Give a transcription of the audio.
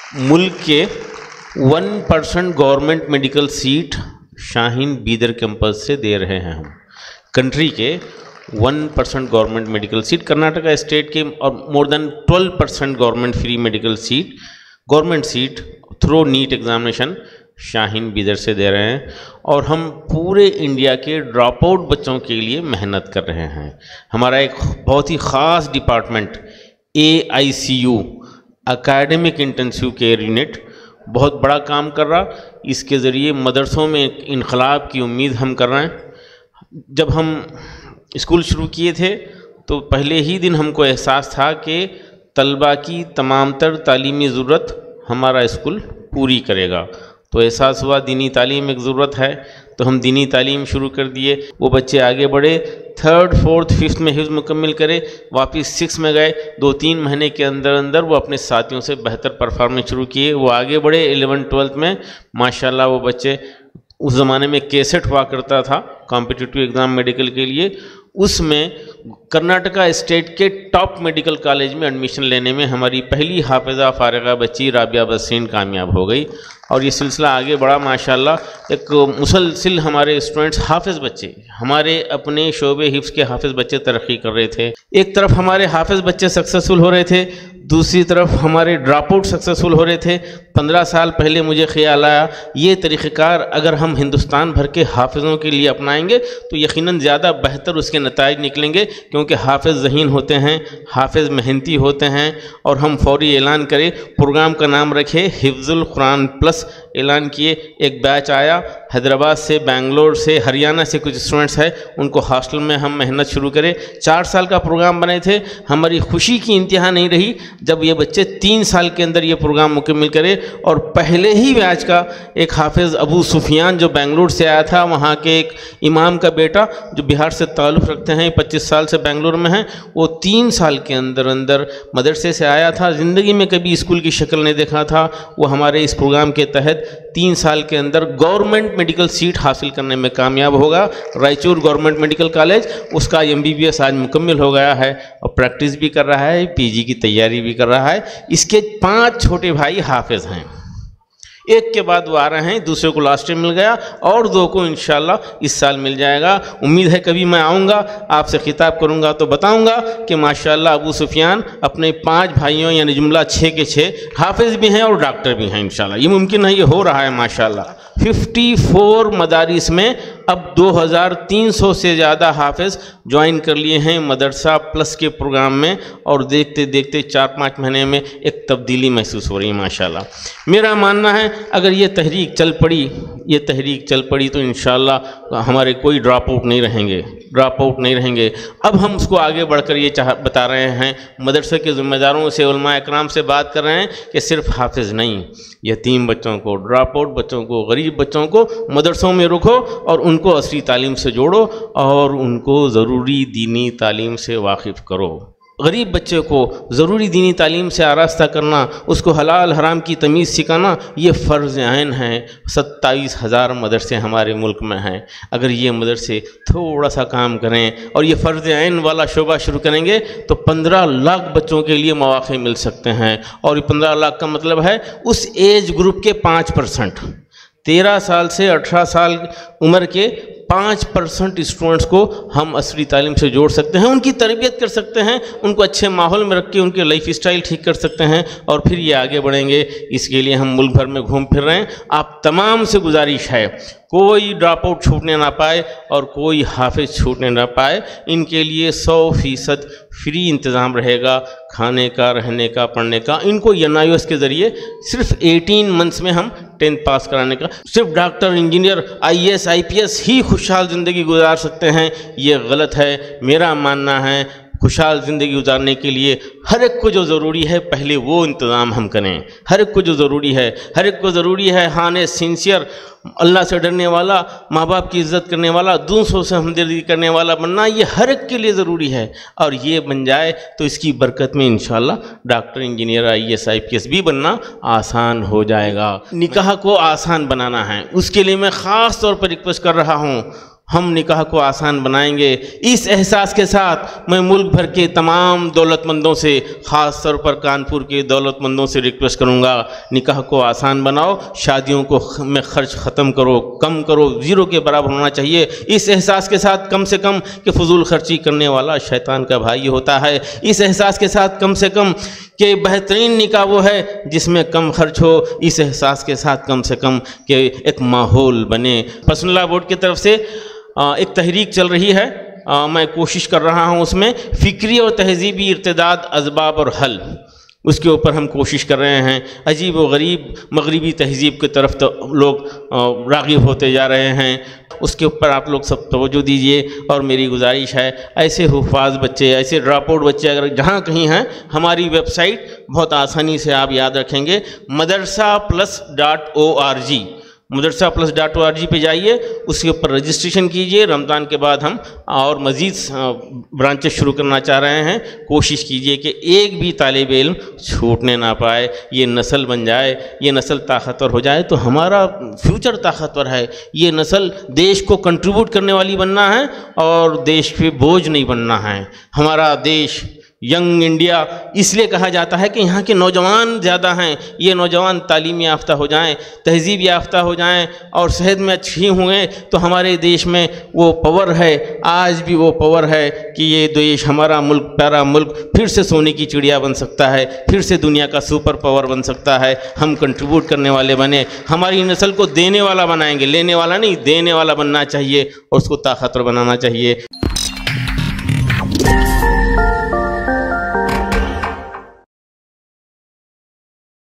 ملک کے 1% government medical seat Shaheen Bidar campus سے دے رہے ہیں ہم. کنٹری کے 1% government medical seat Karnataka state کے، اور more then 12% government free medical seat, government seat through NEET examination Shaheen Bidar سے دے رہے ہیں. اور ہم پورے انڈیا کے ڈراپ آؤٹ بچوں کے لیے محنت کر رہے ہیں. ہمارا ایک بہت ہی خاص department AICU academic intensive care unit بہت بڑا کام کر رہا. اس کے ذریعے مدرسوں میں ایک انقلاب کی امید ہم کر رہے ہیں. جب ہم اسکول شروع کیے تھے تو پہلے ہی دن ہم کو احساس تھا کہ طلباء کی تمام تر تعلیمی ضرورت ہمارا اسکول پوری کرے گا. تو احساس ہوا دینی تعلیم ایک ضرورت ہے، تو ہم دینی تعلیم شروع کر دیے. وہ بچے آگے بڑھے، 3rd 4th 5th میں حفظ مکمل کرے، واپس 6 میں گئے. 2-3 مہینے کے اندر وہ اپنے ساتھیوں سے بہتر پرفارمنس شروع کیے. وہ آگے بڑھے 11th 12th میں. ماشاءاللہ وہ بچے، اس زمانے میں کیسٹ ہوا کرتا تھا کمپٹیٹیو ایگزام میڈیکل کے لیے، اس میں کرناٹکا اسٹیٹ کے ٹاپ میڈیکل کالج میں ایڈمیشن لینے میں ہماری پہلی حافظہ فارغہ بچی رابعہ بسرین کامیاب ہو گئی. اور یہ سلسلہ آگے بڑھا ماشاءاللہ. ایک مسلسل ہمارے اسٹوڈنٹس حافظ بچے، ہمارے اپنے شعبے حفظ کے حافظ بچے ترقی کر رہے تھے. ایک طرف ہمارے حافظ بچے سکسیسفل ہو رہے تھے، دوسری طرف ہمارے ڈراپ آؤٹ سکسیسفل ہو رہے تھے. 15 سال پہلے مجھے خیال آیا یہ طریقہ کار اگر ہم ہندوستان بھر کے حافظوں کے لیے اپنائیں گے تو یقیناً زیادہ بہتر اس کے نتائج نکلیں گے، کیونکہ حافظ ذہین ہوتے ہیں، حافظ محنتی ہوتے ہیں. اور ہم فوری اعلان کرے، پروگرام کا نام رکھے حفظ القرآن پلس. اعلان کیے، ایک بیچ آیا حیدرآباد سے، بنگلور سے، ہریانہ سے کچھ اسٹوڈنٹس ہیں، ان کو ہاسٹل میں ہم محنت شروع کرے. 4 سال کا پروگرام بنے تھے. ہماری خوشی کی انتہا نہیں رہی جب یہ بچے 3 سال کے اندر یہ پروگرام مکمل کرے. اور پہلے ہی بیچ کا ایک حافظ ابو سفیان جو بنگلور سے آیا تھا، وہاں کے ایک امام کا بیٹا جو بہار سے تعلق رکھتے ہیں، 25 سال سے بنگلور میں ہیں، وہ 3 سال کے اندر مدرسے سے آیا تھا، زندگی میں کبھی اسکول کی شکل نہیں دیکھا تھا. وہ ہمارے اس پروگرام کے تحت 3 سال کے اندر گورنمنٹ میڈیکل سیٹ حاصل کرنے میں کامیاب ہوگا. رائچور گورنمنٹ میڈیکل کالج، اس کا MBBS آج مکمل ہو گیا ہے اور پریکٹس بھی کر رہا ہے، PG کی تیاری بھی کر رہا ہے. اس کے 5 چھوٹے بھائی حافظ ہیں. ایک کے بعد وہ آ رہے ہیں، دوسرے کو لاسٹ ٹائم مل گیا اور 2 کو انشاءاللہ اس سال مل جائے گا. امید ہے کبھی میں آؤں گا آپ سے خطاب کروں گا تو بتاؤں گا کہ ماشاءاللہ ابو سفیان اپنے 5 بھائیوں یعنی جملہ 6 کے 6 حافظ بھی ہیں اور ڈاکٹر بھی ہیں. انشاءاللہ یہ ممکن ہے، یہ ہو رہا ہے ماشاءاللہ. 54 مدارس میں اب 2300 سے زیادہ حافظ جوائن کر لیے ہیں مدرسہ پلس کے پروگرام میں. اور دیکھتے دیکھتے 4-5 مہینے میں ایک تبدیلی محسوس ہو رہی ہے ماشاءاللہ. میرا ماننا ہے اگر یہ تحریک چل پڑی تو انشاءاللہ ہمارے کوئی ڈراپ آؤٹ نہیں رہیں گے. اب ہم اس کو آگے بڑھ کر یہ بتا رہے ہیں، مدرسے کے ذمہ داروں سے، علماء اکرام سے بات کر رہے ہیں کہ صرف حافظ نہیں، یتیم بچوں کو، ڈراپ آؤٹ بچوں کو، غریب بچوں کو مدرسوں میں رکھو اور ان کو عصری تعلیم سے جوڑو اور ان کو ضروری دینی تعلیم سے واقف کرو. غریب بچے کو ضروری دینی تعلیم سے آراستہ کرنا، اس کو حلال حرام کی تمیز سکھانا، یہ فرض عین ہے. 27,000 مدرسے ہمارے ملک میں ہیں. اگر یہ مدرسے تھوڑا سا کام کریں اور یہ فرض عین والا شعبہ شروع کریں گے تو 15 لاکھ بچوں کے لیے مواقع مل سکتے ہیں. اور یہ 15 لاکھ کا مطلب ہے اس ایج گروپ کے 5%، 13 سال سے 18 سال عمر کے 5% اسٹوڈنٹس کو ہم عصری تعلیم سے جوڑ سکتے ہیں، ان کی تربیت کر سکتے ہیں، ان کو اچھے ماحول میں رکھ کے ان کے لائف اسٹائل ٹھیک کر سکتے ہیں اور پھر یہ آگے بڑھیں گے. اس کے لیے ہم ملک بھر میں گھوم پھر رہے ہیں. آپ تمام سے گزارش ہے کوئی ڈراپ آؤٹ چھوٹنے نہ پائے اور کوئی حافظ چھوٹنے نہ پائے. ان کے لیے 100% فری انتظام رہے گا، کھانے کا، رہنے کا، پڑھنے کا. ان کو NIOS کے ذریعے صرف 18 منتھس میں ہم 10th پاس کرانے کا. صرف ڈاکٹر، انجینئر، IAS IPS ہی خوشحال زندگی گزار سکتے ہیں، یہ غلط ہے. میرا ماننا ہے خوشحال زندگی گزارنے کے لیے ہر ایک کو جو ضروری ہے پہلے وہ انتظام ہم کریں. ہر ایک کو جو ضروری ہے ہاں سنسیئر، اللہ سے ڈرنے والا، ماں باپ کی عزت کرنے والا، دوسروں سے ہمدردی کرنے والا بننا، یہ ہر ایک کے لیے ضروری ہے. اور یہ بن جائے تو اس کی برکت میں انشاءاللہ ڈاکٹر، انجینئر، IAS IPS بھی بننا آسان ہو جائے گا. نکاح کو آسان بنانا ہے، اس کے لیے میں خاص طور پر ریکویسٹ کر رہا ہوں ہم نکاح کو آسان بنائیں گے۔ اس احساس کے ساتھ میں ملک بھر کے تمام دولت مندوں سے، خاص طور پر کانپور کے دولت مندوں سے ریکویسٹ کروں گا، نکاح کو آسان بناؤ، شادیوں کو میں خرچ ختم کرو، کم کرو، زیرو کے برابر ہونا چاہیے، اس احساس کے ساتھ کم سے کم کہ فضول خرچی کرنے والا شیطان کا بھائی ہوتا ہے، اس احساس کے ساتھ کم سے کم کہ بہترین نکاح وہ ہے جس میں کم خرچ ہو، اس احساس کے ساتھ کم سے کم کہ ایک ماحول بنے۔ پرسنل لا بورڈ کی طرف سے ایک تحریک چل رہی ہے، میں کوشش کر رہا ہوں اس میں فکری اور تہذیبی ارتداد، اسباب اور حل، اس کے اوپر ہم کوشش کر رہے ہیں۔ عجیب و غریب مغربی تہذیب کی طرف تو لوگ راغب ہوتے جا رہے ہیں، اس کے اوپر آپ لوگ سب توجہ دیجئے، اور میری گزارش ہے ایسے حفاظ بچے، ایسے ڈراپ آؤٹ بچے اگر جہاں کہیں ہیں، ہماری ویب سائٹ بہت آسانی سے آپ یاد رکھیں گے، madrasaplus.org، madrasaplus.org پہ جائیے، اس کے اوپر رجسٹریشن کیجئے۔ رمضان کے بعد ہم اور مزید برانچز شروع کرنا چاہ رہے ہیں، کوشش کیجئے کہ ایک بھی طالب علم چھوٹنے نہ پائے، یہ نسل بن جائے، یہ نسل طاقتور ہو جائے تو ہمارا فیوچر طاقتور ہے، یہ نسل دیش کو کنٹریبیوٹ کرنے والی بننا ہے اور دیش پہ بوجھ نہیں بننا ہے۔ ہمارا دیش ینگ انڈیا اس لیے کہا جاتا ہے کہ یہاں کے نوجوان زیادہ ہیں، یہ نوجوان تعلیم یافتہ ہو جائیں، تہذیب یافتہ ہو جائیں اور صحت میں اچھی ہوئیں تو ہمارے دیش میں وہ پاور ہے، آج بھی وہ پاور ہے کہ یہ دیش، ہمارا ملک، پیارا ملک پھر سے سونے کی چڑیا بن سکتا ہے، پھر سے دنیا کا سپر پاور بن سکتا ہے۔ ہم کنٹریبیوٹ کرنے والے بنے، ہماری نسل کو دینے والا بنائیں گے، لینے والا نہیں، دینے والا بننا چاہیے اور اس کو طاقتور بنانا چاہیے۔